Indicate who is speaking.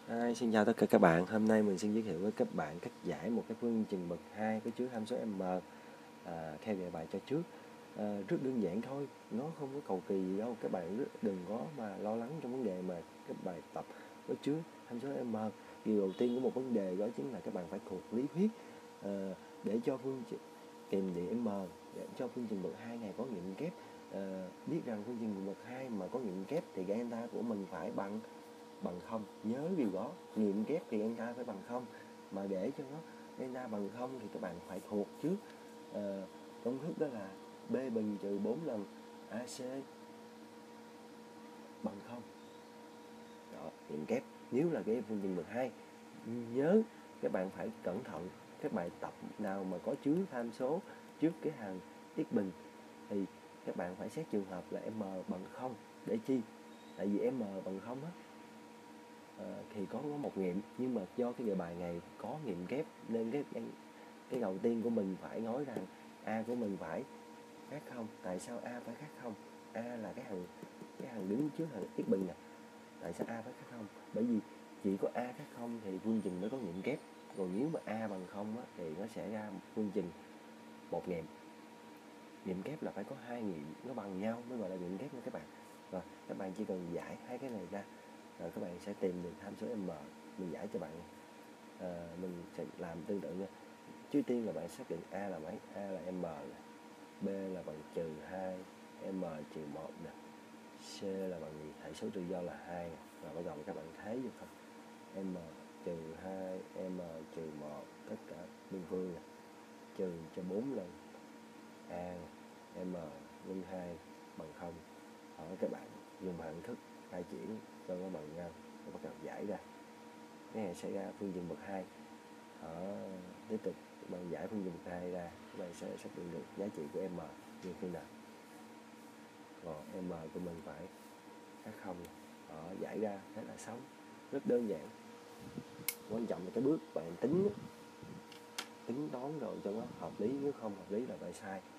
Speaker 1: Xin chào tất cả các bạn. Hôm nay mình xin giới thiệu với các bạn cách giải một cái phương trình bậc 2 có chứa tham số m theo đề bài cho trước. Rất đơn giản thôi, nó không có cầu kỳ gì đâu. Các bạn đừng có mà lo lắng trong vấn đề mà các bài tập có chứa tham số m. Điều đầu tiên của một vấn đề đó chính là các bạn phải thuộc lý thuyết để cho kèm điện m, để cho phương trình bậc 2 này có nghiệm kép. Biết rằng phương trình bậc 2 mà có nghiệm kép thì delta của mình phải bằng không. Nhớ điều đó, nghiệm kép thì delta phải bằng không, mà để cho nó delta bằng không thì các bạn phải thuộc trước công thức, đó là b bình trừ 4 lần ac bằng không. Đó, nghiệm kép nếu là cái phương trình bậc 2. Nhớ các bạn phải cẩn thận, các bài tập nào mà có chứa tham số trước cái hàng x bình thì các bạn phải xét trường hợp là m bằng không. Để chi? Tại vì m bằng không á thì có một nghiệm, nhưng mà do cái đề bài này có nghiệm kép nên cái đầu tiên của mình phải nói rằng a của mình phải khác không. Tại sao a phải khác không? A là cái hàng đứng trước hàng x bình nè. Tại sao a phải khác không? Bởi vì chỉ có a khác không thì phương trình nó có nghiệm kép, còn nếu mà a bằng không á, thì nó sẽ ra phương trình một nghiệm. Nghiệm kép là phải có hai nghiệm nó bằng nhau mới gọi là nghiệm kép nha các bạn. Rồi các bạn chỉ cần giải hai cái này ra rồi các bạn sẽ tìm được tham số m. Mình giải cho bạn. Mình sẽ làm tương tự nha. Trước tiên là bạn xác định a là mấy? A là m nè, b là bằng trừ 2 m trừ 1 nè, c là bằng gì? Hãy số tự do là 2 nè. Rồi bắt đầu các bạn thấy được không? M trừ 2 m trừ 1 tất cả biên phương nè, trừ cho 4 lần a m nhân 2 bằng 0. Hỏi các bạn dùng hạnh thức khai triển cho nó bằng nhau rồi bắt đầu giải ra. Cái này sẽ ra phương trình bậc 2. Tiếp tục bạn giải phương trình bậc 2 ra, các bạn sẽ xác định được giá trị của m như thế nào. Còn m của mình phải khác không. Giải ra thế là xong. Rất đơn giản. Quan trọng là cái bước bạn tính toán rồi cho nó hợp lý, nếu không hợp lý là bạn sai.